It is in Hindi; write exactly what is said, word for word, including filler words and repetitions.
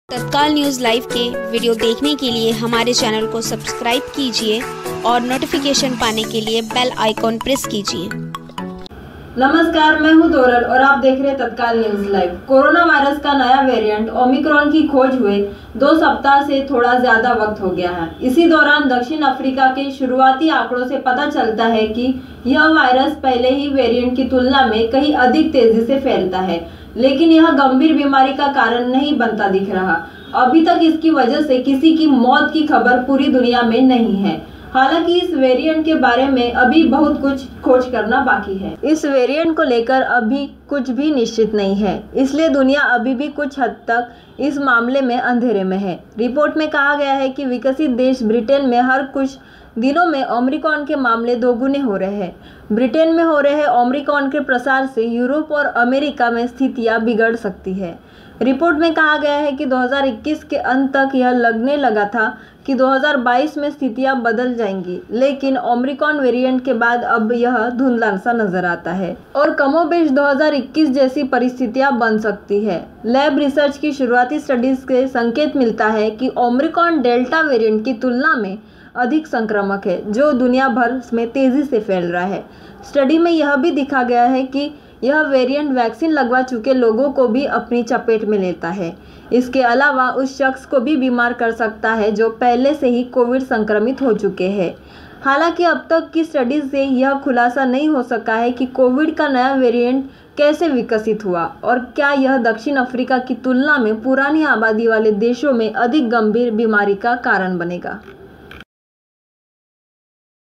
तत्काल न्यूज़ लाइव के वीडियो देखने के लिए हमारे चैनल को सब्सक्राइब कीजिए और नोटिफिकेशन पाने के लिए बेल आइकॉन प्रेस कीजिए। नमस्कार, मैं हूं दोरल और आप देख रहे हैं तत्काल न्यूज़ लाइव। कोरोना वायरस का नया वेरिएंट ओमिक्रॉन की खोज हुए दो सप्ताह से थोड़ा ज्यादा वक्त हो गया है। इसी दौरान दक्षिण अफ्रीका के शुरुआती आंकड़ों से पता चलता है कि यह वायरस पहले ही वेरिएंट की तुलना में कहीं अधिक तेजी से फैलता है, लेकिन यह गंभीर बीमारी का कारण नहीं बनता दिख रहा। अभी तक इसकी वजह से किसी की मौत की खबर पूरी दुनिया में नहीं है। हालांकि इस वेरिएंट के बारे में अभी बहुत कुछ खोज करना बाकी है। इस वेरिएंट को लेकर अभी कुछ भी निश्चित नहीं है, इसलिए दुनिया अभी भी कुछ हद तक इस मामले में अंधेरे में है। रिपोर्ट में कहा गया है कि विकसित देश ब्रिटेन में हर कुछ दिनों में ओमिक्रॉन के मामले दोगुने हो रहे हैं। ब्रिटेन में हो रहे ओमिक्रॉन के प्रसार से यूरोप और अमेरिका में स्थितियां बिगड़ सकती है। रिपोर्ट में कहा गया है कि दो हज़ार इक्कीस के अंत तक यह लगने लगा था कि दो हज़ार बाईस में स्थितियां बदल जाएंगी, लेकिन ओमिक्रॉन वेरिएंट के बाद अब यह धुंधला सा नजर आता है और कमोबेश दो हज़ार इक्कीस जैसी परिस्थितियां बन सकती है। लैब रिसर्च की शुरुआती स्टडीज से संकेत मिलता है कि ओमिक्रॉन डेल्टा वेरिएंट की तुलना में अधिक संक्रामक है, जो दुनिया भर में तेजी से फैल रहा है। स्टडी में यह भी दिखा गया है कि यह वेरिएंट वैक्सीन लगवा चुके लोगों को भी अपनी चपेट में लेता है। इसके अलावा उस शख्स को भी बीमार कर सकता है जो पहले से ही कोविड संक्रमित हो चुके हैं। हालांकि अब तक की स्टडी से यह खुलासा नहीं हो सका है कि कोविड का नया वेरिएंट कैसे विकसित हुआ और क्या यह दक्षिण अफ्रीका की तुलना में पुरानी आबादी वाले देशों में अधिक गंभीर बीमारी का कारण बनेगा।